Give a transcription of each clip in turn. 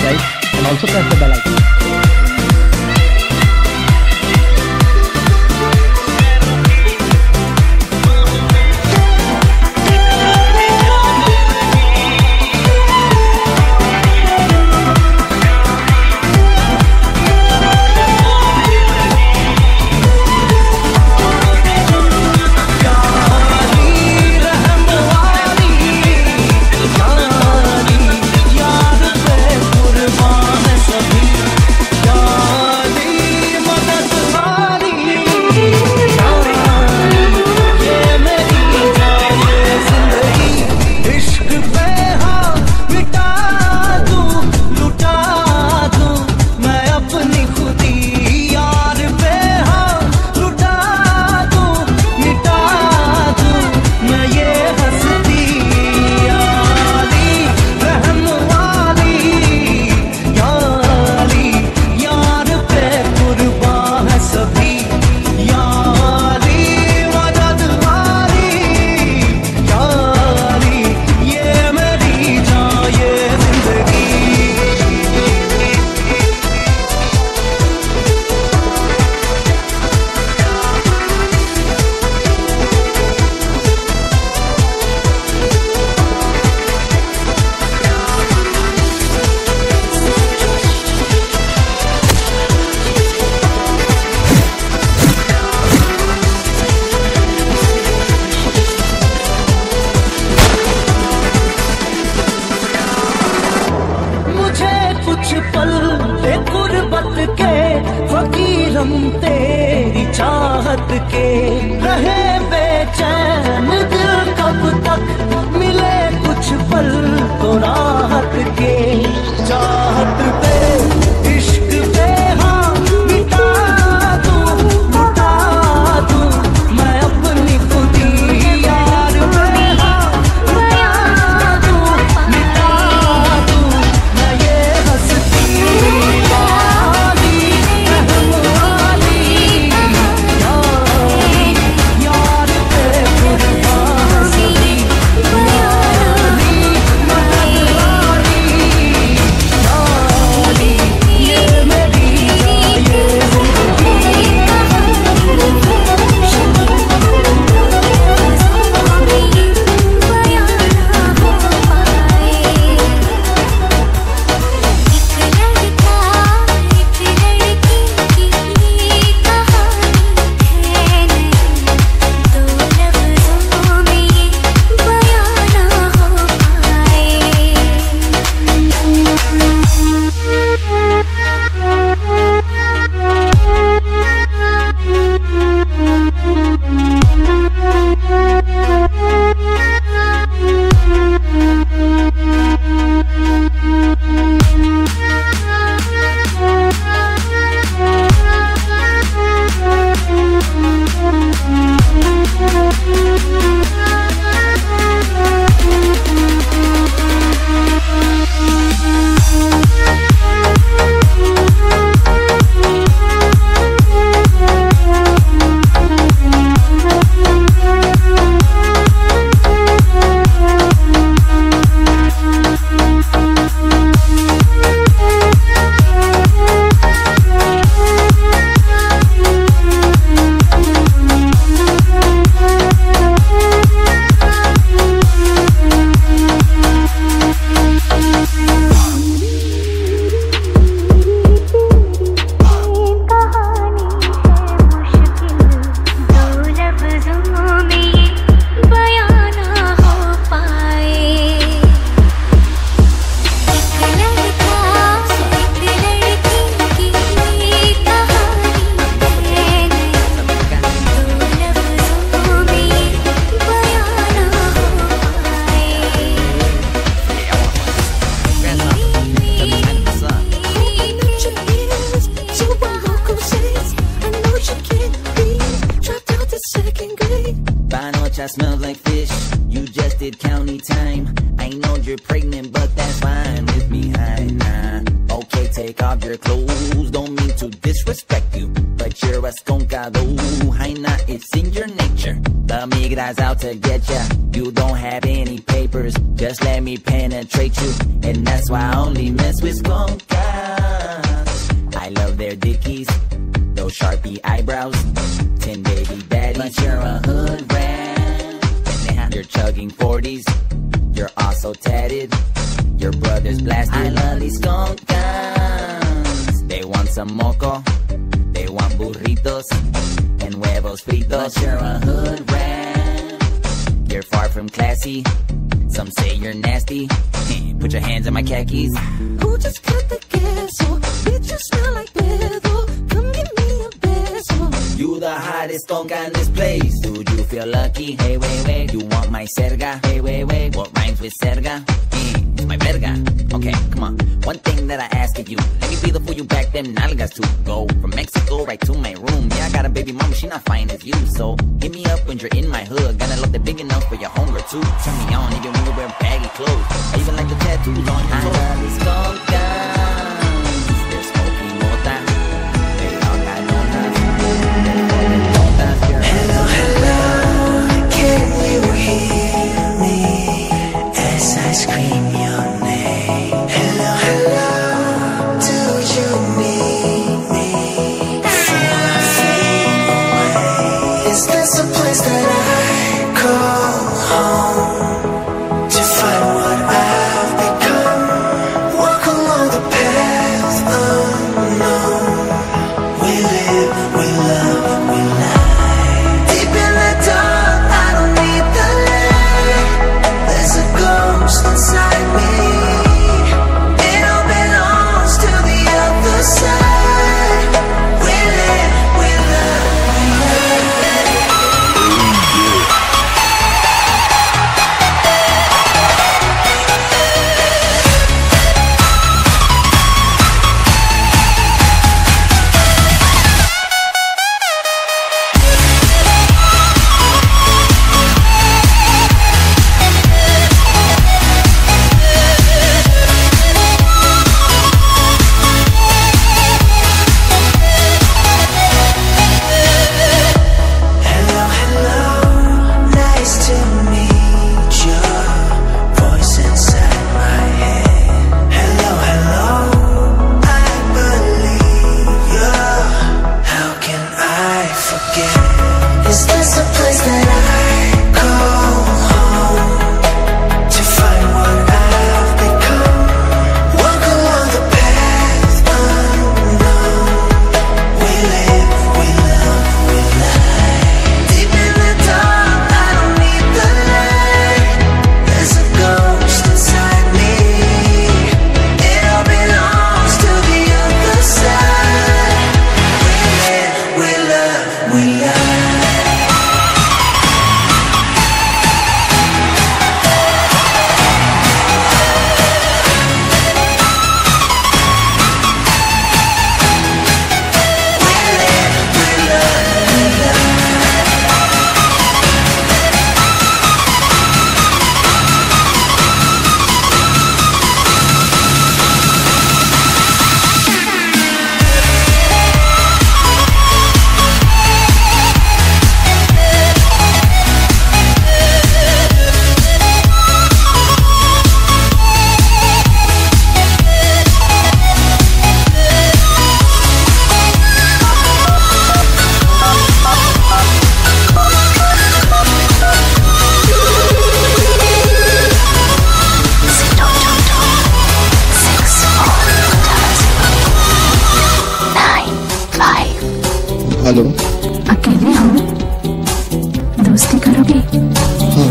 subscribe and also press the bell icon. पल गुर्बत के फकीरम तेरी चाहत के रहे बेचैन दिल कब तक मिले कुछ पल तो राहत के चाहत पे इश्क पे हाँ मिटा दूं मैं अपनी खुदी यार पे हाँ मिटा दूं मैं ये हंसती यार पे कुर्बान सभी I smell like fish. You just did county time. I know you're pregnant, but that's fine with me. Hi, nah. Okay, take off your clothes. Don't mean to disrespect you, but you're a skonkado. Hi, nah, it's in your nature. The migra's out to get ya. You don't have any papers, just let me penetrate you. And that's why I only mess with skunkas. I love their dickies, those Sharpie eyebrows, 10 baby daddies. But you're a hood rat. You're chugging 40s, you're also tatted, your brother's blasted. I love these skunkas. They want some moco, they want burritos and huevos fritos. But you're a hood rat. You're far from classy, some say you're nasty. Put your hands in my khakis. Who just cut the queso? Bitch, you smell like pedo. Come give me a beso. You the hottest conga in this place. Do you feel lucky? Hey, wait, you want my serga? Hey, wait, what rhymes with serga? It's my verga. Okay, come on. One thing that I ask of you, let me be the fool you back them nalgas to. Go from Mexico right to my room. Yeah, I got a baby mama, she not fine as you. So hit me up when you're in my hood. Gotta love that big enough for your hunger too. Turn me on even when you wear baggy clothes. I even like the tattoos on your toes. I love these congas. They're smoking mota. They all got notas. Hello, hello, can you hear me as I scream your name? Hello, hello, do you need me before I fade away? Is this a place that I call home to find what I've become? Walk along the path unknown. We live, we love, we lie. Deep in the dark, I don't need the light. There's a ghost inside me. It all belongs to the other side. We live, we love, we lie. Hello, hello, nice to meet you. Voice inside my head. Hello, hello, I believe you. How can I forget? Is this a place that I call home to find what I've become? Walk along the path unknown. We live, we love, we lie. Deep in the dark, I don't need the light. There's a ghost inside me. It all belongs to the other side. We live, we love, we lie. Hello, अकेले हो? दोस्ती करोगे? हाँ।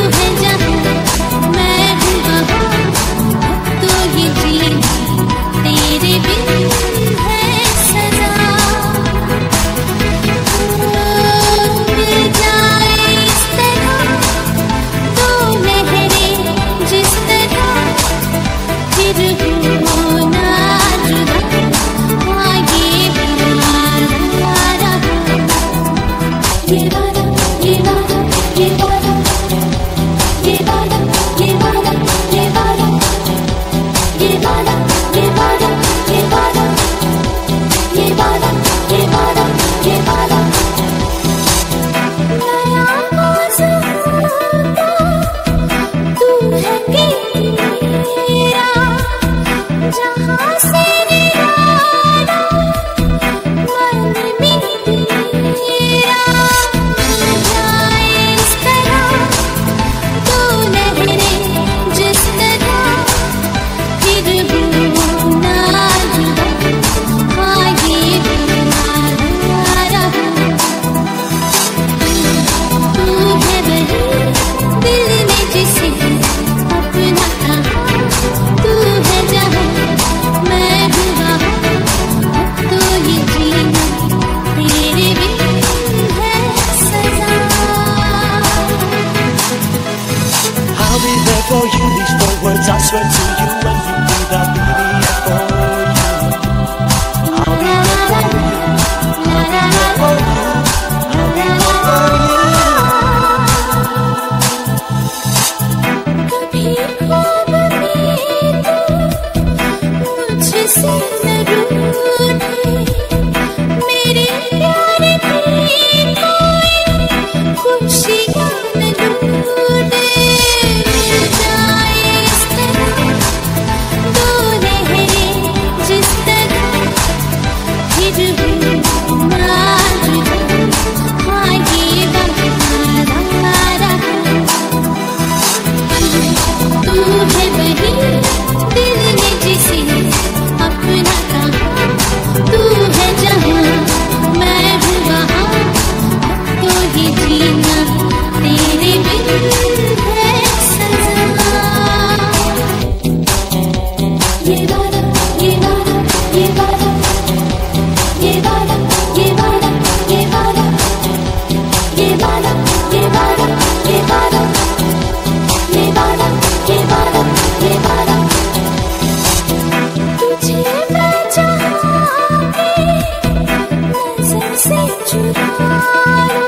तू है जहाँ मैं हूँ वहाँ, तू ही जी से चुरा लो।